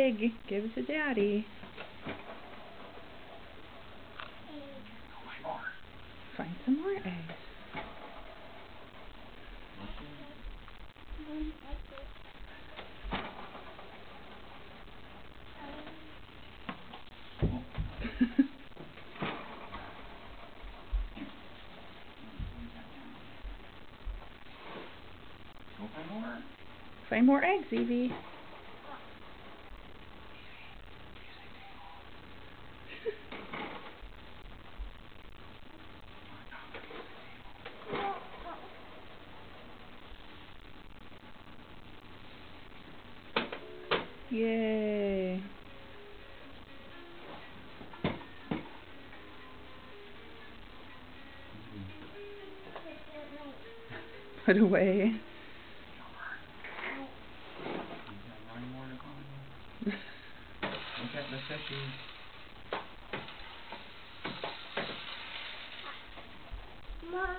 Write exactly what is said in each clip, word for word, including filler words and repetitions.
egg. Give it to Daddy. Find some more eggs. Find more eggs, Evie. Yay. Put away. Look at the fishies. Mom.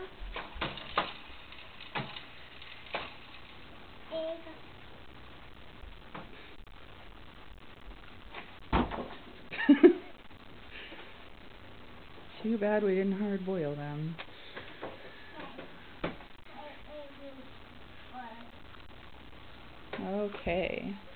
Too bad we didn't hard boil them. Okay.